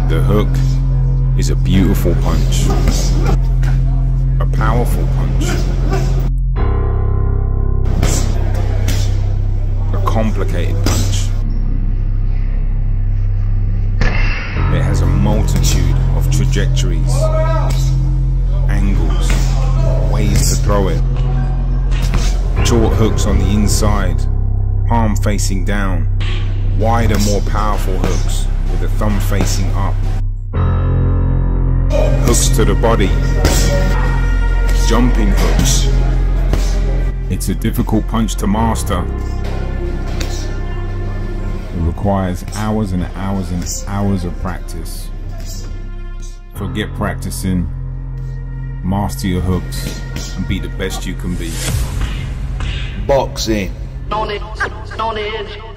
The hook is a beautiful punch, a powerful punch, a complicated punch. It has a multitude of trajectories, angles, ways to throw it. Short hooks on the inside, palm facing down, wider, more powerful hooks with the thumb facing up. Hooks to the body, jumping hooks. It's a difficult punch to master. It requires hours and hours and hours of practice. Forget practicing, master your hooks, and be the best you can be. Boxing. On it.